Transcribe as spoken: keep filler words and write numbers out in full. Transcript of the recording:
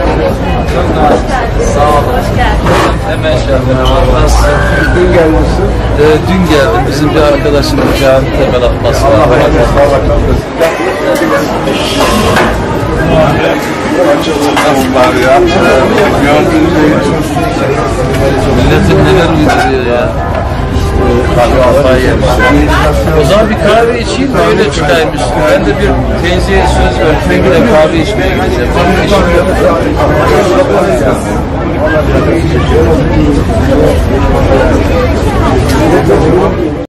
Sağ olun. Hoş geldin. Hemen şerefine. Nasılsın? Dün gelmişsin. Ee, dün geldim. Bizim bir arkadaşımın cami temel atması var. Allah razı olsun. Allah kabul etsin. Nasıllar ya? Gördüğünüz gibi. Milletin neler uyduruyor ya. O zaman bir kahve içeyim de öyle çıkayım üstüne. Ben de bir teyzeye söz verdim. Ben de kahve içmeye gideceğim. Kahve içmeye